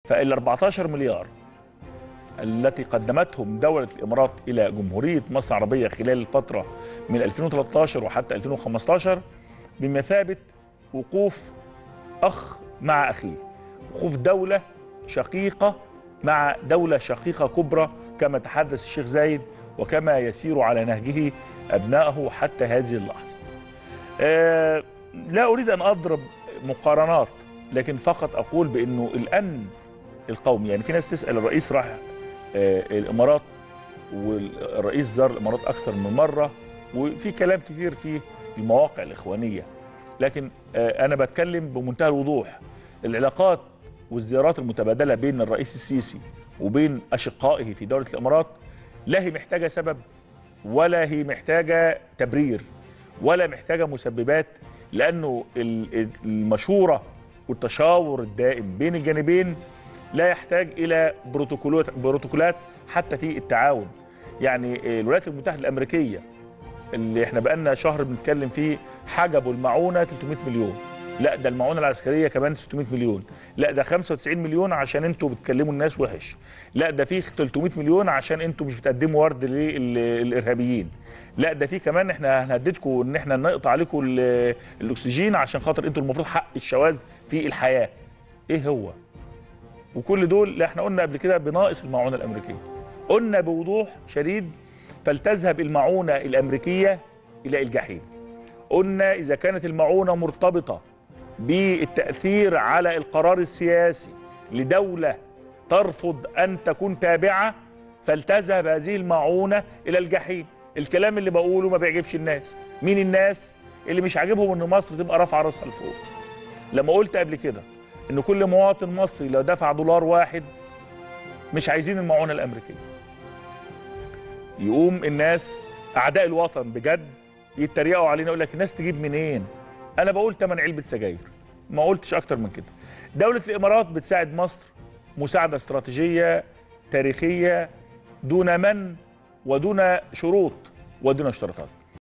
فال 14 مليار التي قدمتهم دولة الإمارات إلى جمهورية مصر العربية خلال الفترة من 2013 وحتى 2015 بمثابة وقوف أخ مع أخيه، وقوف دولة شقيقة مع دولة شقيقة كبرى كما تحدث الشيخ زايد وكما يسير على نهجه أبنائه حتى هذه اللحظة. لا أريد أن أضرب مقارنات، لكن فقط أقول بأنه الأمن القومي، يعني في ناس تسأل الرئيس راح الإمارات والرئيس زار الإمارات أكثر من مرة وفي كلام كثير في المواقع الإخوانية، لكن أنا بتكلم بمنتهى الوضوح. العلاقات والزيارات المتبادلة بين الرئيس السيسي وبين أشقائه في دولة الإمارات لا هي محتاجة سبب ولا هي محتاجة تبرير ولا محتاجة مسببات، لأنه المشورة والتشاور الدائم بين الجانبين لا يحتاج إلى بروتوكولات حتى في التعاون. يعني الولايات المتحدة الأمريكية اللي احنا بقالنا شهر بنتكلم فيه حجبوا المعونة 300 مليون، لا ده المعونة العسكرية كمان 600 مليون، لا ده 95 مليون عشان انتوا بتكلموا الناس وحش، لا ده في 300 مليون عشان انتوا مش بتقدموا ورد للإرهابيين، لا ده في كمان احنا هنهددكم ان احنا نقطع عليكم الاكسجين عشان خاطر انتوا المفروض حق الشواذ في الحياة. ايه هو؟ وكل دول لا احنا قلنا قبل كده بناقص المعونة الأمريكية، قلنا بوضوح شديد فلتذهب المعونة الأمريكية إلى الجحيم. قلنا إذا كانت المعونة مرتبطة بالتأثير على القرار السياسي لدولة ترفض أن تكون تابعة فلتذهب هذه المعونة إلى الجحيم. الكلام اللي بقوله ما بيعجبش الناس. مين الناس؟ اللي مش عاجبهم إن مصر تبقى رافعة راسها لفوق. لما قلت قبل كده إن كل مواطن مصري لو دفع دولار واحد مش عايزين المعونة الأمريكية، يقوم الناس أعداء الوطن بجد يتريقوا علينا يقول لك الناس تجيب منين؟ أنا بقول تمن علبة سجاير، ما قلتش أكتر من كده. دولة الإمارات بتساعد مصر مساعدة استراتيجية تاريخية دون من ودون شروط ودون اشتراطات.